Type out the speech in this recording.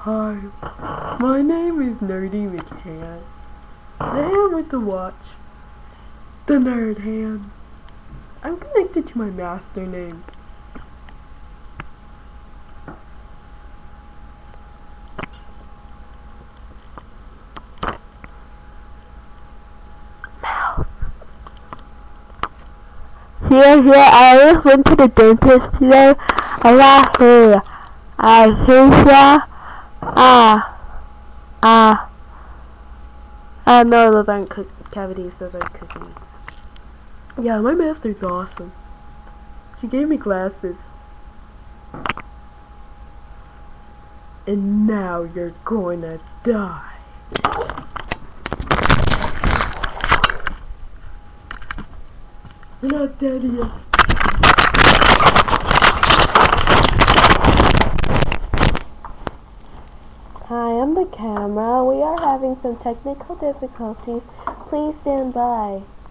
Hi, my name is Nerdy McCann. The hand with the watch. The Nerd Hand. I'm connected to my master name. Here, I just went to the dentist today. I got here. No, those aren't cavities, those are cookies. Yeah, my master's awesome. She gave me glasses. And now you're going to die. You're not dead yet. Hi, I'm the camera. We are having some technical difficulties. Please stand by.